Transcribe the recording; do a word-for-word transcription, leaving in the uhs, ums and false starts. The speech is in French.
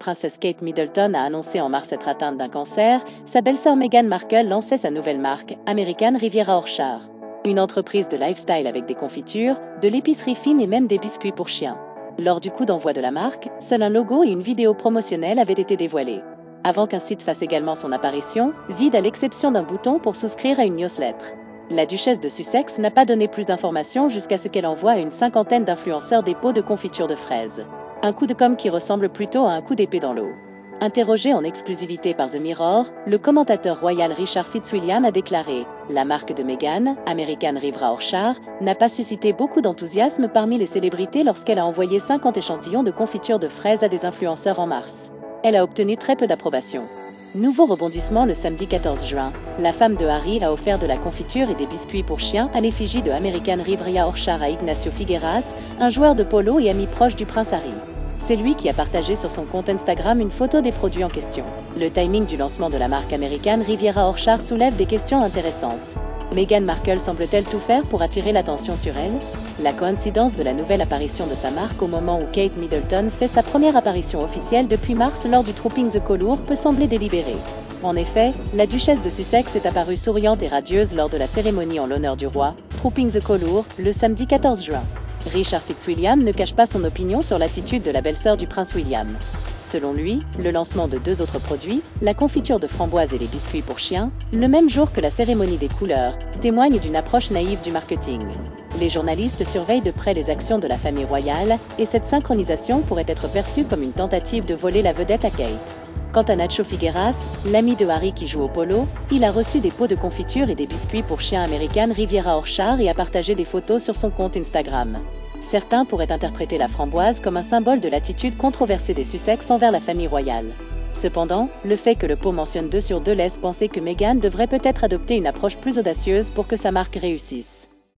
princesse Kate Middleton a annoncé en mars être atteinte d'un cancer, sa belle-sœur Meghan Markle lançait sa nouvelle marque, American Riviera Orchard. Une entreprise de lifestyle avec des confitures, de l'épicerie fine et même des biscuits pour chiens. Lors du coup d'envoi de la marque, seul un logo et une vidéo promotionnelle avaient été dévoilés. Avant qu'un site fasse également son apparition, vide à l'exception d'un bouton pour souscrire à une newsletter. La duchesse de Sussex n'a pas donné plus d'informations jusqu'à ce qu'elle envoie à une cinquantaine d'influenceurs des pots de confiture de fraises. Un coup de com' qui ressemble plutôt à un coup d'épée dans l'eau. Interrogé en exclusivité par The Mirror, le commentateur royal Richard Fitzwilliam a déclaré « La marque de Meghan, American Riviera Orchard, n'a pas suscité beaucoup d'enthousiasme parmi les célébrités lorsqu'elle a envoyé cinquante échantillons de confiture de fraises à des influenceurs en mars. Elle a obtenu très peu d'approbation. » Nouveau rebondissement le samedi quatorze juin, la femme de Harry a offert de la confiture et des biscuits pour chiens à l'effigie de American Riviera Orchard à Ignacio Figueras, un joueur de polo et ami proche du prince Harry. C'est lui qui a partagé sur son compte Instagram une photo des produits en question. Le timing du lancement de la marque American Riviera Orchard soulève des questions intéressantes. Meghan Markle semble-t-elle tout faire pour attirer l'attention sur elle? La coïncidence de la nouvelle apparition de sa marque au moment où Kate Middleton fait sa première apparition officielle depuis mars lors du Trooping the Colour peut sembler délibérée. En effet, la duchesse de Sussex est apparue souriante et radieuse lors de la cérémonie en l'honneur du roi, Trooping the Colour, le samedi quatorze juin. Richard Fitzwilliam ne cache pas son opinion sur l'attitude de la belle-sœur du prince William. Selon lui, le lancement de deux autres produits, la confiture de framboise et les biscuits pour chiens, le même jour que la cérémonie des couleurs, témoigne d'une approche naïve du marketing. Les journalistes surveillent de près les actions de la famille royale, et cette synchronisation pourrait être perçue comme une tentative de voler la vedette à Kate. Quant à Nacho Figueras, l'ami de Harry qui joue au polo, il a reçu des pots de confiture et des biscuits pour chiens American Riviera Orchard et a partagé des photos sur son compte Instagram. Certains pourraient interpréter la framboise comme un symbole de l'attitude controversée des Sussex envers la famille royale. Cependant, le fait que le pot mentionne deux sur deux laisse penser que Meghan devrait peut-être adopter une approche plus audacieuse pour que sa marque réussisse.